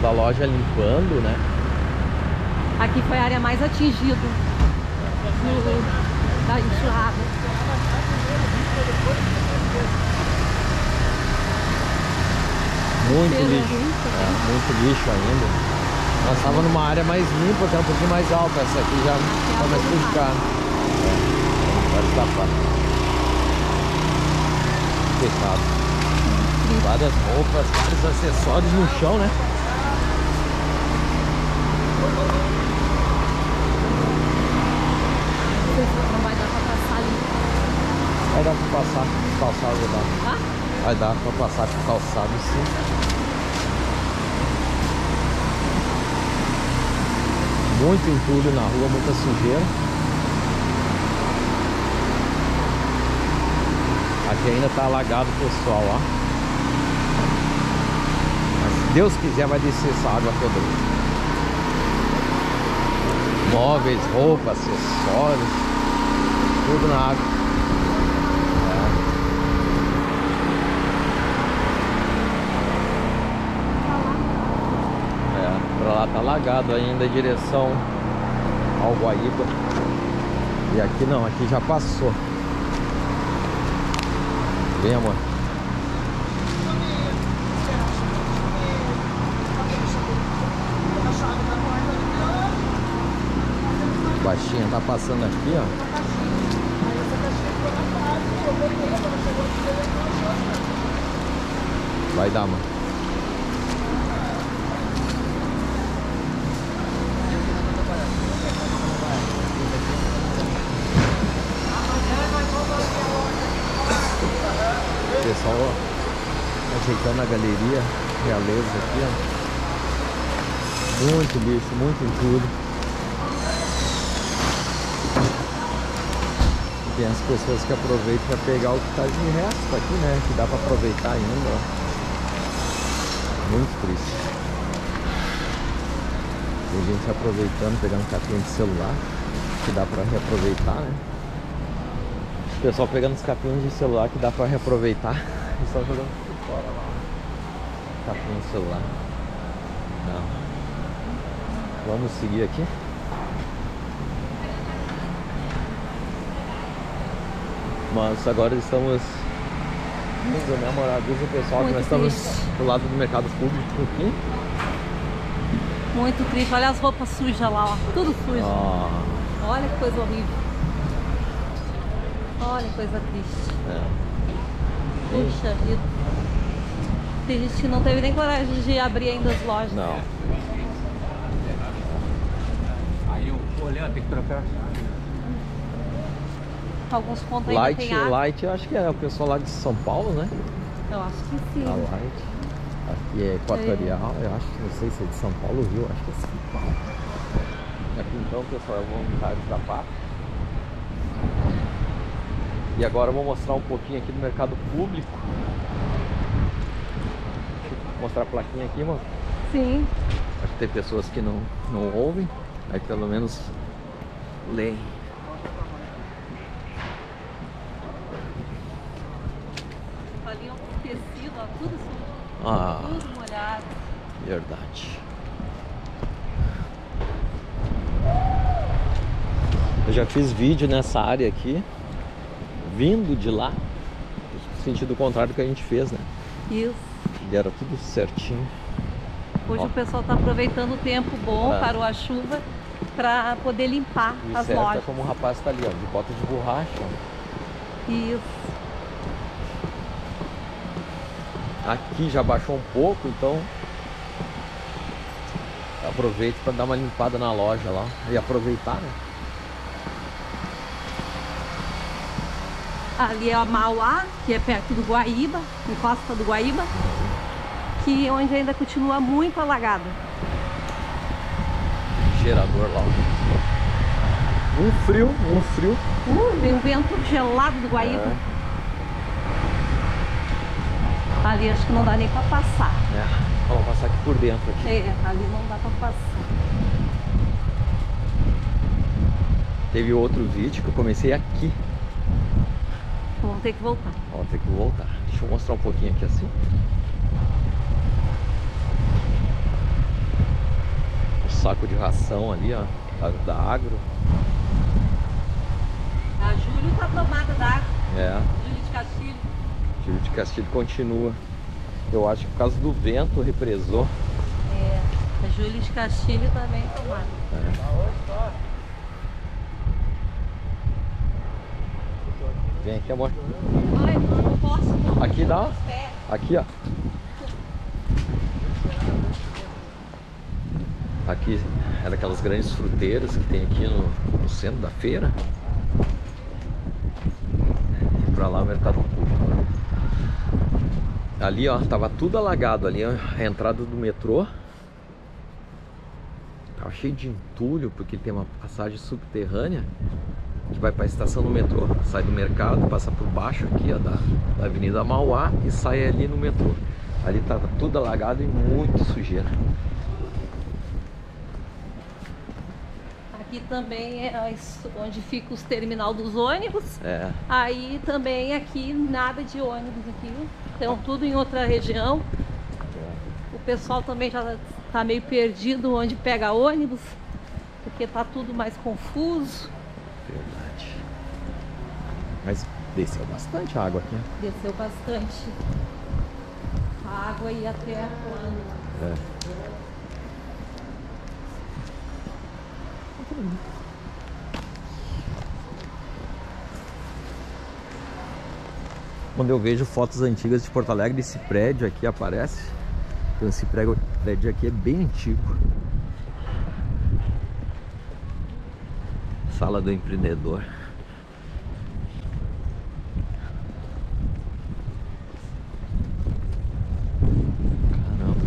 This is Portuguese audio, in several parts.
da loja limpando, né? Aqui foi a área mais atingida da enxurrada. Muito lixo. Muito lixo ainda. Nós estávamos numa área mais limpa, até um pouquinho mais alta. Essa aqui já começa a ficar. Vários sapatos. Fechado. Várias roupas, vários acessórios no chão, né? Não vai dar pra passar ali. Vai dar pra passar calçado, vai dar. Ah? Vai dar pra passar com calçado, sim. Muito entulho na rua, muita sujeira. Aqui ainda tá alagado o pessoal, ó. Mas se Deus quiser vai descer essa água toda. Móveis, roupas, acessórios, tudo na água. Pra lá tá alagado ainda em direção ao Guaíba. E aqui não, aqui já passou. Vem, amor. Baixinha tá passando aqui, ó. Vai dar, mano. Pessoal ajeitando a galeria Realeza aqui, ó. Muito lixo, muito entulho. Tem as pessoas que aproveitam para pegar o que tá de resto aqui, né? Que dá para aproveitar ainda, ó. Muito triste. Tem gente aproveitando, pegando capinha de celular, que dá para reaproveitar, né? O pessoal pegando os capinhos de celular que dá para reaproveitar e estão jogando por fora lá. Capinha de celular. Não. Vamos seguir aqui. Mas agora estamos indo, né, amor? Avisa o pessoal que nós estamos do lado do mercado público aqui. Muito triste. Olha as roupas sujas lá, ó. Tudo sujo. Olha que coisa horrível. Olha que coisa triste. Puxa vida. Tem gente que não teve nem coragem de abrir ainda as lojas. Não. Aí o olhando tem que trocar. Alguns pontos ainda tem água. Light, eu acho que é o pessoal lá de São Paulo, né? Eu acho que sim. A Light. Aqui é Equatorial, eu acho que não sei se é de São Paulo ou Rio, acho que é São Paulo. Aqui então, pessoal, é o voluntário da PAC. E agora eu vou mostrar um pouquinho aqui do mercado público. Deixa eu mostrar a plaquinha aqui, mano. Sim. Acho que tem pessoas que não ouvem, aí pelo menos leem. Ali o tecido, ó, tudo sujo. Tudo molhado. Verdade. Eu já fiz vídeo nessa área aqui, vindo de lá, no sentido contrário do que a gente fez, né? Isso. E era tudo certinho. Hoje o pessoal está aproveitando o tempo bom, parou a chuva, para poder limpar as lojas. É como o rapaz está ali, ó, de bota de borracha. Ó. Isso. Aqui já baixou um pouco, então aproveito para dar uma limpada na loja lá e aproveitar, né? Ali é a Mauá, que é perto do Guaíba, encosta do Guaíba, que onde ainda continua muito alagada. Gerador lá. Um frio. Tem um vento gelado do Guaíba. Ali acho que não dá nem pra passar. Vamos passar aqui por dentro. Aqui. Ali não dá pra passar. Teve outro vídeo que eu comecei aqui. Vamos ter que voltar. Vamos ter que voltar. Deixa eu mostrar um pouquinho aqui assim. saco de ração ali, ó, da Agro. A Júlio tá tomada d'água. É, Júlio de Castilho. Júlio de Castilho continua. Eu acho que por causa do vento represou. É, a Júlio de Castilho também tomada. Vem aqui, amor. Ai, não posso. Aqui dá. Aqui, ó. Aqui é daquelas grandes fruteiras que tem aqui no centro da feira. E pra lá o mercado público. Ali, ó, tava tudo alagado ali, ó, a entrada do metrô. Tava cheio de entulho, porque tem uma passagem subterrânea que vai para a estação do metrô. Sai do mercado, passa por baixo aqui, ó, da Avenida Mauá e sai ali no metrô. Ali tava tudo alagado e muito sujeira. Aqui também é onde fica os terminal dos ônibus. É. Aí também aqui nada de ônibus aqui. Então tudo em outra região. O pessoal também já está meio perdido onde pega ônibus, porque tá tudo mais confuso. Verdade. Mas desceu bastante água aqui. Desceu bastante. A água ia até quando? É. Quando eu vejo fotos antigas de Porto Alegre, esse prédio aqui aparece. Então esse prédio aqui é bem antigo. Sala do empreendedor. Caramba.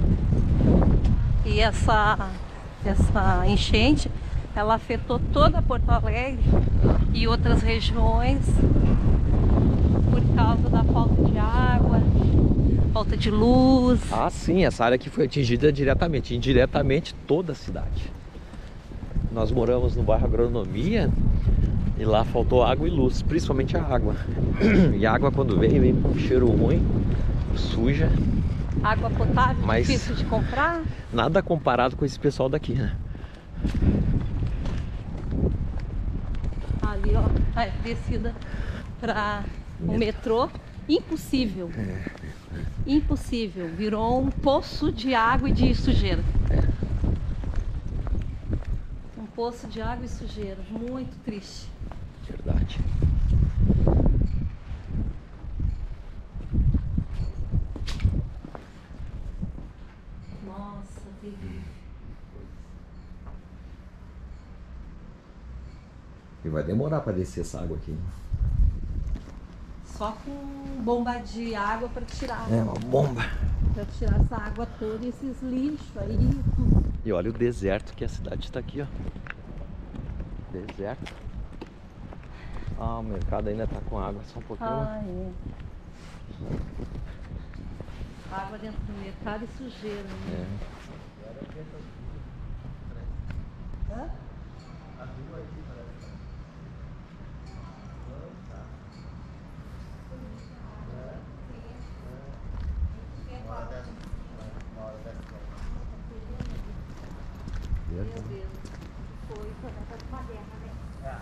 E essa enchente, ela afetou toda Porto Alegre e outras regiões por causa da falta de água, falta de luz. Ah, sim, essa área aqui foi atingida diretamente, indiretamente toda a cidade. Nós moramos no bairro Agronomia e lá faltou água e luz, principalmente a água. E a água quando vem com um cheiro ruim, suja. Água potável, Mas difícil de comprar. nada comparado com esse pessoal daqui, né? Ali, ó, a descida para o metrô, impossível. Impossível, virou um poço de água e de sujeira. Um poço de água e sujeira, muito triste. Verdade. Nossa, terrível. E vai demorar para descer essa água aqui. Só com bomba de água para tirar. É uma bomba. Para tirar essa água toda e esses lixos aí. Tudo. E olha o deserto que a cidade está aqui, ó. Deserto. Ah, o mercado ainda tá com água, só um pouquinho. Ah, é. Água dentro do mercado e sujeira. Né? É. Hã? Meu Deus, foi por causa de uma guerra, né?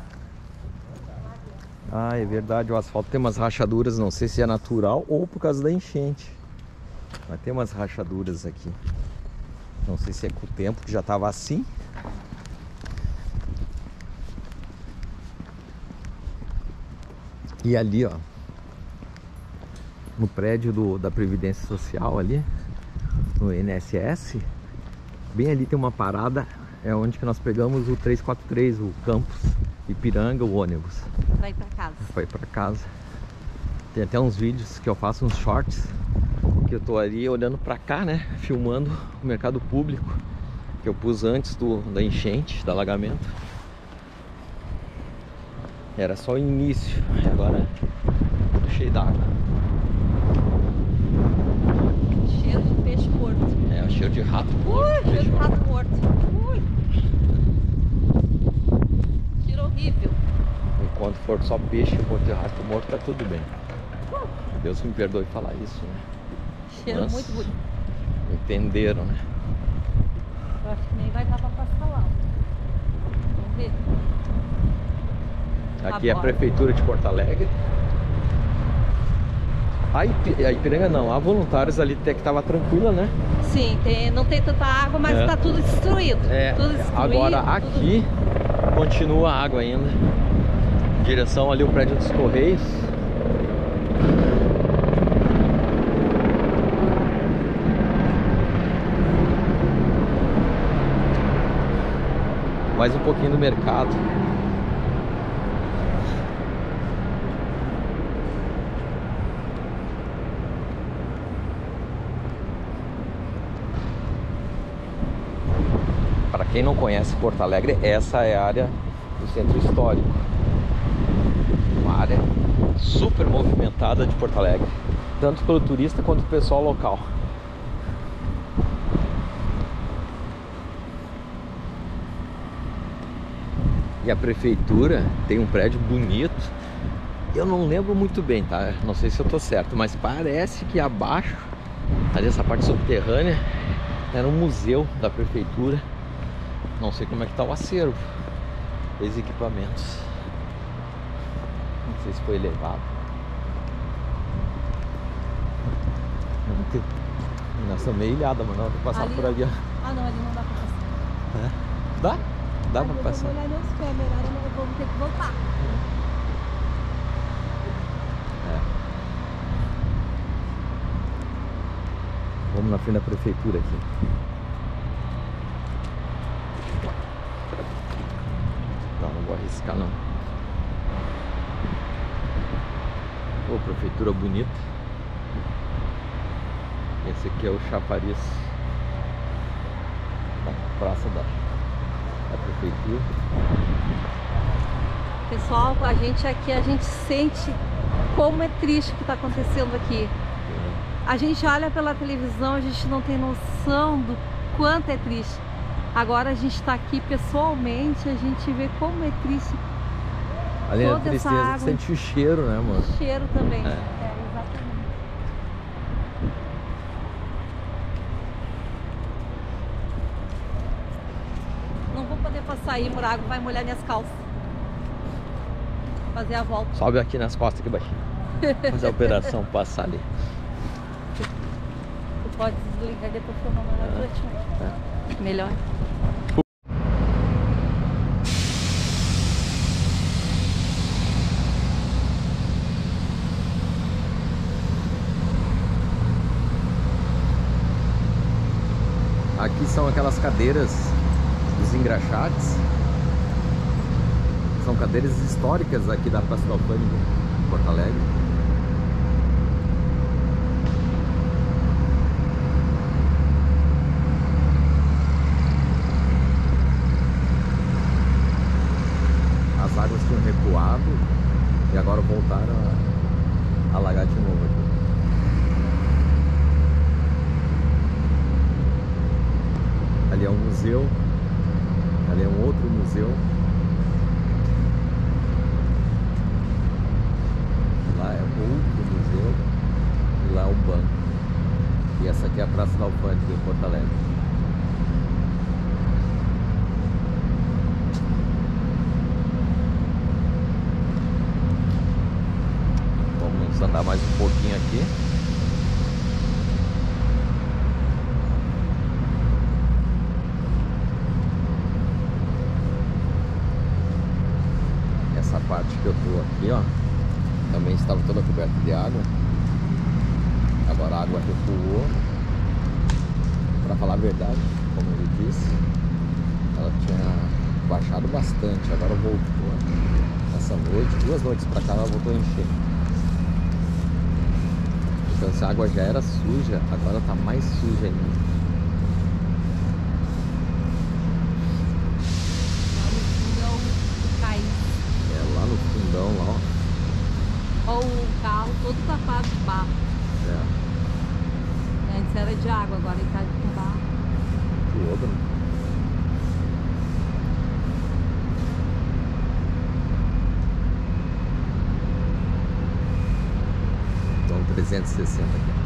Ah, é verdade, o asfalto tem umas rachaduras, não sei se é natural ou por causa da enchente. Mas tem umas rachaduras aqui. Não sei se é com o tempo que já estava assim. E ali, ó, no prédio da Previdência Social ali, no INSS, bem ali tem uma parada, é onde que nós pegamos o 343, o campus Ipiranga, o ônibus. Pra ir pra casa. Foi pra casa. Tem até uns vídeos que eu faço, uns shorts, que eu tô ali olhando pra cá, né, filmando o mercado público, que eu pus antes da enchente, do alagamento. Era só o início, agora tudo cheio d'água. Cheiro de peixe morto. É, o cheiro de rato morto. Cheiro de rato morto. Ui. Cheiro horrível. Enquanto for só peixe morto e rato morto, tá tudo bem. Deus me perdoe falar isso, né? Cheiro Mas muito bonito. entenderam, né? Eu acho que nem vai dar pra passar lá. Vamos ver. Aqui é a Agora. Prefeitura de Porto Alegre. A Ipiranga não, há voluntários ali até que tava tranquila, né? Sim, não tem tanta água, mas tá tudo destruído. Tudo destruído. Agora aqui continua a água ainda. Direção ali o prédio dos Correios. Mais um pouquinho do mercado. Para quem não conhece Porto Alegre, essa é a área do centro histórico. Uma área super movimentada de Porto Alegre, tanto pelo turista quanto pelo pessoal local. E a prefeitura tem um prédio bonito. Eu não lembro muito bem, tá? Não sei se eu tô certo, mas parece que abaixo, ali essa parte subterrânea, era um museu da prefeitura. Não sei como é que tá o acervo, os equipamentos. Não sei se foi elevado. Nós estamos meio ilhada, mas não vou passar Ali? por ali, ó. Ah, não, ali não dá pra passar. Dá? Dá pra passar. Eu vou olhar meus pés, melhor eu vou ter que voltar. Vamos na frente da prefeitura aqui. Não vou arriscar não. Pô, prefeitura bonita. Esse aqui é o chafariz da praça da prefeitura. Pessoal, a gente aqui, a gente sente como é triste o que está acontecendo aqui. A gente olha pela televisão, a gente não tem noção do quanto é triste. Agora a gente está aqui pessoalmente, a gente vê como é triste. Além da toda essa tristeza, água. sente o cheiro, né, mano? O cheiro também. É. Exatamente. Não vou poder passar aí, a água vai molhar minhas calças. Fazer a volta. Sobe aqui nas costas aqui baixinho. Fazer a operação, passar ali. Tu pode desligar e depois filmar mais durante. Melhor. Aqui são aquelas cadeiras dos engraxates. São cadeiras históricas aqui da Praça do Alfândega, em Porto Alegre. As águas tinham recuado e agora voltaram a alagar de novo aqui. Ali é um museu, ali é um outro museu. Lá é outro museu e lá é o banco. E essa aqui é a Praça da Alfândega, em Porto Alegre. Vamos andar mais um pouquinho aqui. Essa parte que eu tô aqui, ó, também estava toda coberta de água. Agora a água recuou. Pra falar a verdade, como ele disse, ela tinha baixado bastante. Agora voltou. Essa noite, 2 noites pra cá, ela voltou a encher. Então essa água já era suja, agora tá mais suja ainda. Lá no fundão, lá, ó. Olha o carro todo tapado de barro. Antes era de água, agora ele tá com barro. Que obra. Então 360 aqui.